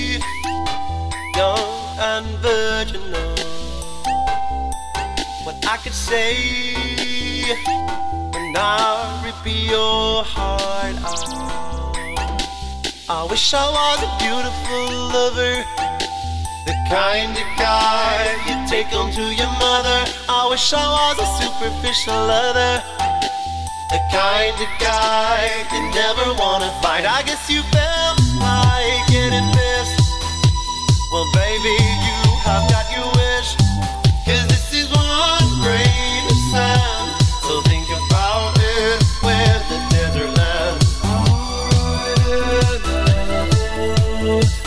young and virginal. What I could say when I rip your heart out. I wish I was a beautiful lover, the kind of guy you take home to your mother. I wish I was a superficial lover, the kind of guy you never wanna fight. I guess you felt like getting pissed. Well baby, you have got your wish, 'cause this is one grain of sand. So think about it with the desert land.